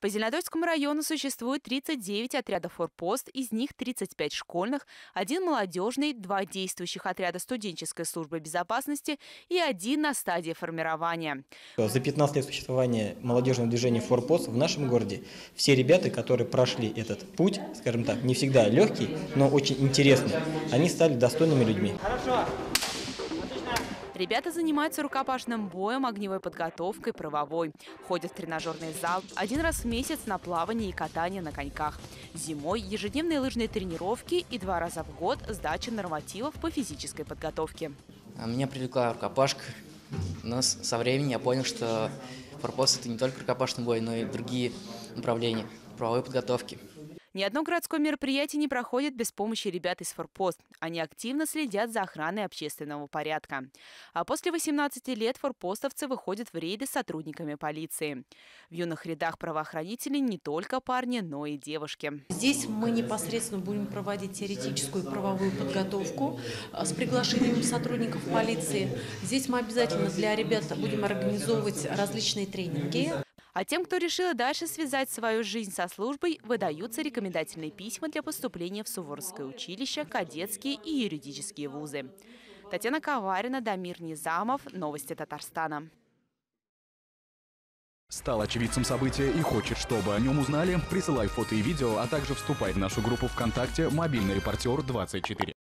По Зеленодольскому району существует 39 отрядов форпост, из них 35 школьных, 1 молодежный, 2 действующих отряда студенческой службы безопасности и 1 на стадии формирования. За 15 лет существования молодежного движения «Форпост» в нашем городе все ребята, которые прошли этот путь, скажем так, не всегда легкий, но очень интересный, они стали достойными людьми. Ребята занимаются рукопашным боем, огневой подготовкой, правовой. Ходят в тренажерный зал 1 раз в месяц на плавание и катание на коньках. Зимой ежедневные лыжные тренировки и 2 раза в год сдача нормативов по физической подготовке. Меня привлекла рукопашка, но со временем я понял, что форпост – это не только рукопашный бой, но и другие направления правовой подготовки. Ни одно городское мероприятие не проходит без помощи ребят из форпост. Они активно следят за охраной общественного порядка. А после 18 лет форпостовцы выходят в рейды с сотрудниками полиции. В юных рядах правоохранителей не только парни, но и девушки. Здесь мы непосредственно будем проводить теоретическую и правовую подготовку с приглашением сотрудников полиции. Здесь мы обязательно для ребят будем организовывать различные тренинги. А тем, кто решил и дальше связать свою жизнь со службой, выдаются рекомендательные письма для поступления в Суворовское училище, кадетские и юридические вузы. Татьяна Коварина, Дамир Низамов. Новости Татарстана. Стал очевидцем события и хочет, чтобы о нем узнали? Присылай фото и видео, а также вступай в нашу группу ВКонтакте «Мобильный репортер 24».